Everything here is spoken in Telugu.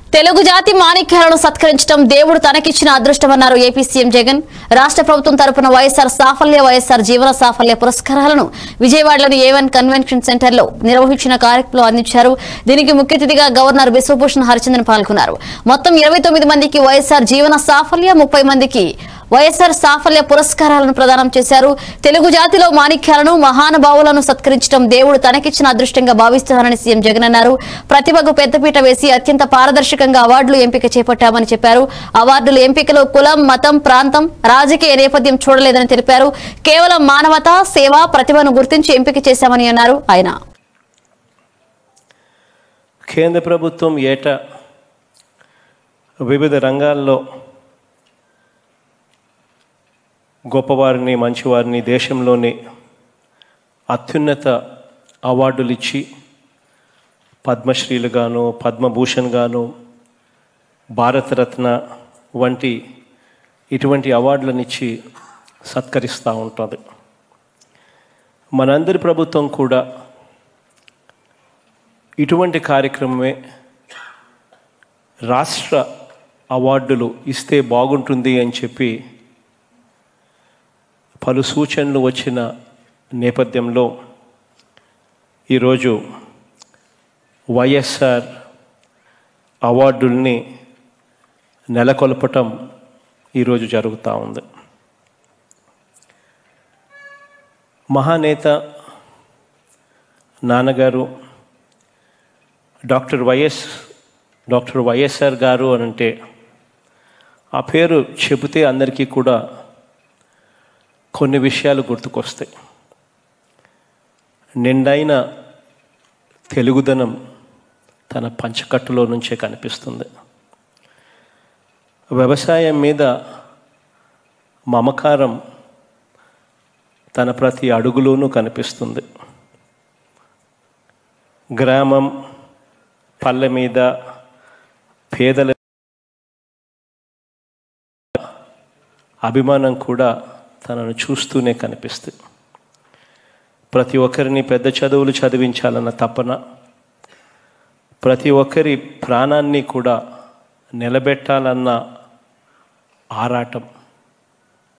తెలుగు జాతి మాణిక్యాలను సత్కరించడం దేవుడు తనకిచ్చిన అదృష్టమన్నారు ఏపీ సీఎం జగన్. రాష్ట్ర ప్రభుత్వం తరపున వైఎస్ఆర్ సాఫల్య, వైఎస్ఆర్ జీవన సాఫల్య పురస్కారాలను విజయవాడలోని A1 కన్వెన్షన్ సెంటర్ లో నిర్వహించిన కార్యక్రమంలో అందించారు. దీనికి ముఖ్య అతిథిగా గవర్నర్ బిశ్వభూషణ్ హరిచందన్ పాల్గొన్నారు. మొత్తం 29 మందికి వైఎస్ఆర్ జీవన సాఫల్య, 30 మందికి వైఎస్ఆర్ సాఫల్య పురస్కారాలను ప్రదానం చేశారు. తెలుగు జాతిలో మాణిక్యాలను, మహానుభావులను సత్కరించడం దేవుడు తనకిచ్చిన అదృష్టంగా భావిస్తున్నారని సీఎం జగన్ అన్నారు. ప్రతిభకు పెద్దపీట వేసి అత్యంత పారదర్శకంగా అవార్డులు ఎంపిక చేపట్టామని చెప్పారు. అవార్డుల ఎంపికలో కులం, మతం, ప్రాంతం, రాజకీయ నేపథ్యం చూడలేదని తెలిపారు. కేవలం మానవత, సేవ, ప్రతిభను గుర్తించి ఎంపిక చేశామని అన్నారు. ఆయన కేంద్ర ప్రభుత్వం ఏటా వివిధ రంగాల్లో గొప్పవారిని, మంచివారిని, దేశంలోని అత్యున్నత అవార్డులు ఇచ్చి పద్మశ్రీలు గాను, పద్మభూషణ్ గాను, భారతరత్న వంటి ఇటువంటి అవార్డులను ఇచ్చి సత్కరిస్తూ ఉంటుంది. మనందరి ప్రభుత్వం కూడా ఇటువంటి కార్యక్రమమే రాష్ట్ర అవార్డులు ఇస్తే బాగుంటుంది అని చెప్పి పలు సూచనలు వచ్చిన నేపథ్యంలో ఈరోజు వైఎస్ఆర్ అవార్డుల్ని నెలకొల్పటం ఈరోజు జరుగుతూ ఉంది. మహానేత నాన్నగారు డాక్టర్ వైఎస్ఆర్ గారు అనంటే ఆ పేరు చెబితే అందరికీ కూడా కొన్ని విషయాలు గుర్తుకొస్తాయి. నిండైన తెలుగుదనం తన పంచకట్టులో నుంచే కనిపిస్తుంది. వ్యవసాయం మీద మమకారం తన ప్రతి అడుగులోనూ కనిపిస్తుంది. గ్రామం, పల్లె మీద పేదల అభిమానం కూడా తనను చూస్తూనే కనిపిస్తుంది. ప్రతి ఒక్కరిని పెద్ద చదువులు చదివించాలన్న తపన, ప్రతి ఒక్కరి ప్రాణాన్ని కూడా నిలబెట్టాలన్న ఆరాటం,